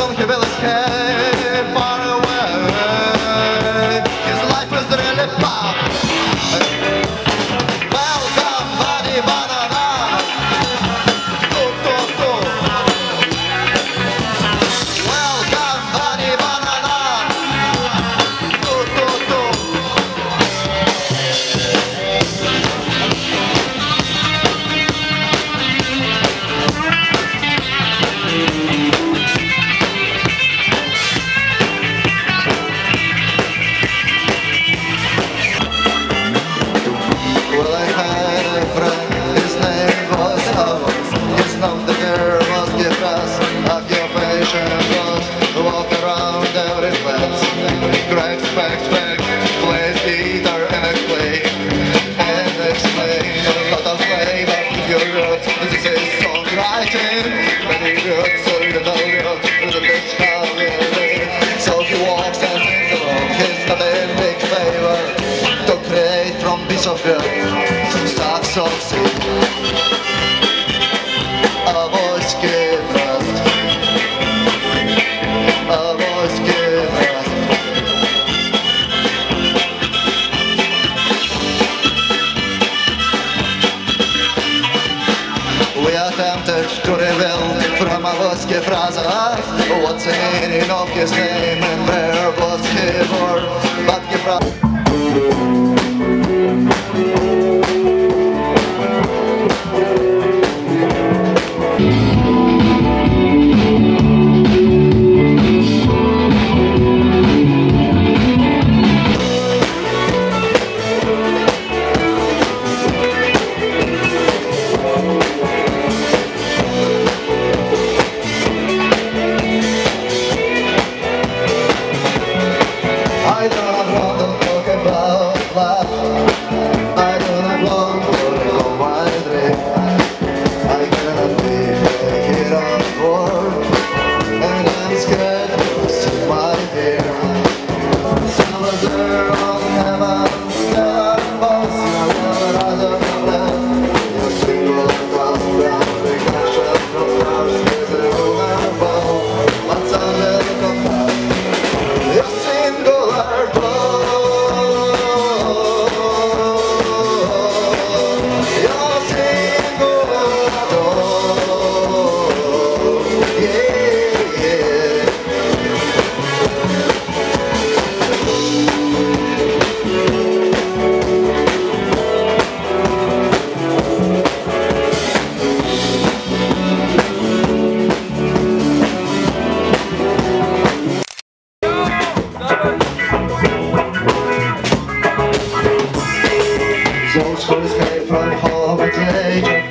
soon he will escape far away. His life is really bad. Welcome, buddy banana. Welcome, buddy banana. Well, I had a friend, his name was Alex. His name the girl was Gifras. Occupation was walk around every place. Crack, spec, played guitar and explain. And explain a lot of flavor if you wrote. This is songwriting. Many wrote so little wrote that this how we live. So he walks and sings along. He's not in big favor to create from piece of rock stacks of seed. A voice gave us. A voice gave us. We attempted to reveal from a voice gave us what's the meaning of his name and where was he born. But give us. I do not want to talk about love. I do not want to go my dream. I cannot be a hero of war, and I'm scared to see my fear. Somewhere on heaven, there are boats, rather than land. Your single glass down, reflection from stars is a vulnerable, but someday you come back. Your singular door, your singular door, yeah, yeah. Those who escape from home at the age of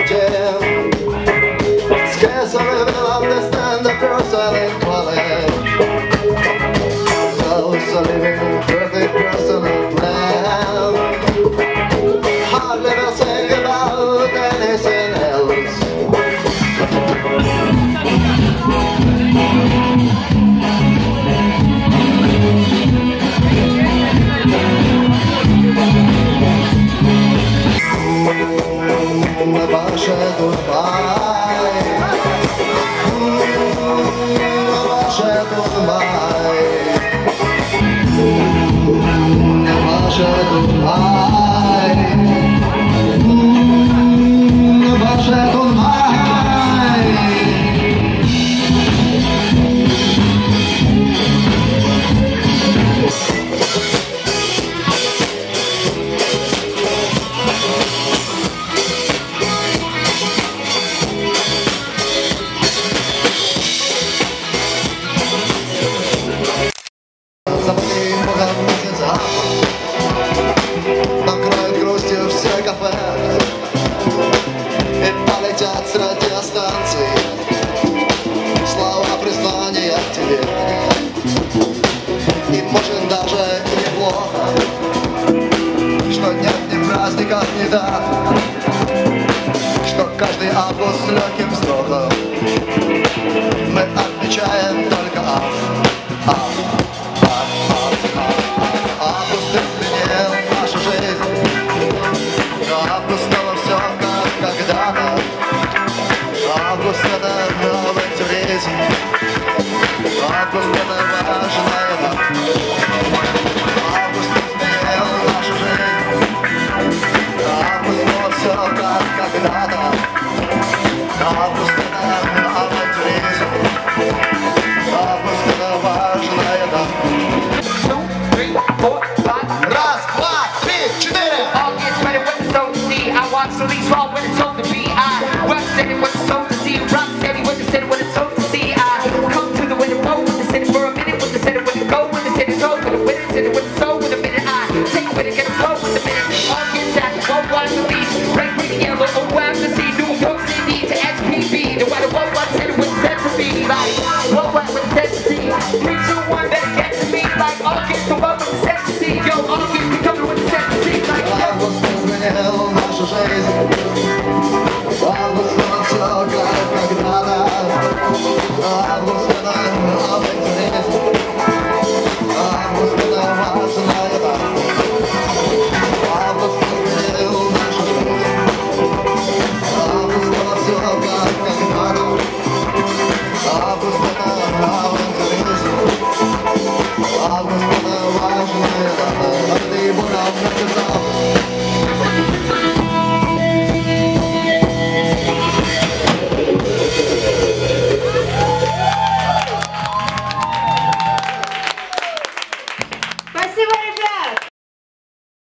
15 scarcely will understand the person in college. Those who live in a perfect personal plan hardly will think about anything else. Ваша Дубай, ваша Дубай, ваша Дубай, ваша Дубай. Накроет грустью все кафе и полетят с радиостанций слова признания к тебе. И может даже неплохо, что нет ни праздников, ни дат, что каждый август с легким вздохом мы отмечаем только август изменил нашу жизнь, но август снова все как когда-то. Август — это новый туризм. Август это важная дата. Август изменил нашу жизнь. Август вот все так, как когда-то. Август это авантюризм. Август это важная дата. 2, 3, 4, 5. Раз, два, три, четыре. All gets better when it's sold to see. I watch the leaves fall when it's sold to be. I rock steady when it's sold to see. Rock steady when it's steady when it's sold to see. I come to the winter road with the city for a minute. With the city when it go, when the city go, with the winter city with the soul. With a minute I take a minute, get a flow with a minute. All gets out, won't want to leave. Red, green, yellow, oh I'm to see. New York City to SPB. The white, won't want city with sense to be. Like, what with sense to see. 3, 2, 1, baby.